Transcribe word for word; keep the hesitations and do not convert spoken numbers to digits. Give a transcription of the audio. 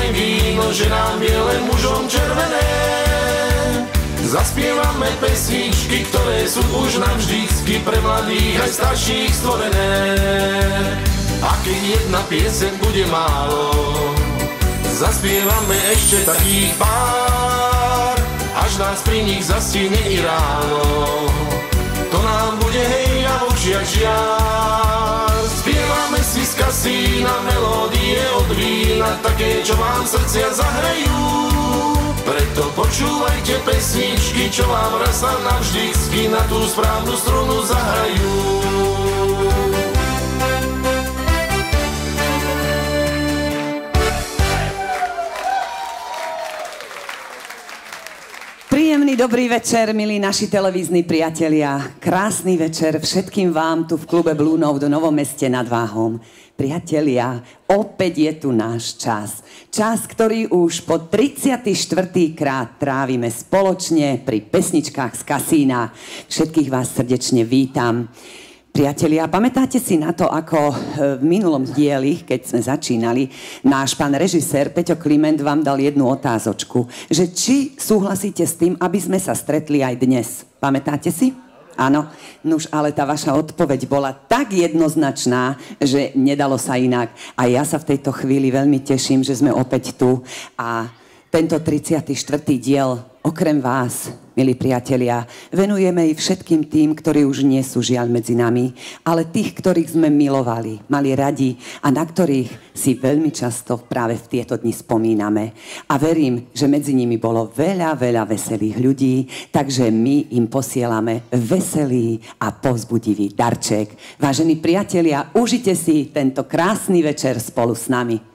aj víno, že nám je len mužom červené. Zaspievame pesničky, ktoré sú už navždycky pre mladých aj starších stvorené. A keď jedna pieseň bude málo, zaspievame ešte takých pár, až nás pri nich zastihne i ráno. To nám bude hej a v očiach žiar. Spievame si z kasína melódie od vína, také, čo vám srdcia zahrejú. Preto počúvajte pesničky, čo vám raz a navždycky na tú správnu strunu zahrajú. Príjemný dobrý večer, milí naši televízni priatelia. Krásny večer všetkým vám tu v klube Blue Note do Novom Meste nad Váhom. Priatelia, opäť je tu náš čas. Čas, ktorý už po tridsiaty štvrtý krát trávime spoločne pri pesničkách z kasína. Všetkých vás srdečne vítam. Priatelia, pamätáte si na to, ako v minulom dieli, keď sme začínali, náš pán režisér Peťo Kliment vám dal jednu otázočku, že či súhlasíte s tým, aby sme sa stretli aj dnes. Pamätáte si? Áno, nuž, ale tá vaša odpoveď bola tak jednoznačná, že nedalo sa inak. A ja sa v tejto chvíli veľmi teším, že sme opäť tu. A tento tridsiaty štvrtý diel, okrem vás, milí priatelia, venujeme i všetkým tým, ktorí už nie sú žiaľ medzi nami, ale tých, ktorých sme milovali, mali radi a na ktorých si veľmi často práve v tieto dni spomíname. A verím, že medzi nimi bolo veľa, veľa veselých ľudí, takže my im posielame veselý a povzbudivý darček. Vážení priatelia, užite si tento krásny večer spolu s nami.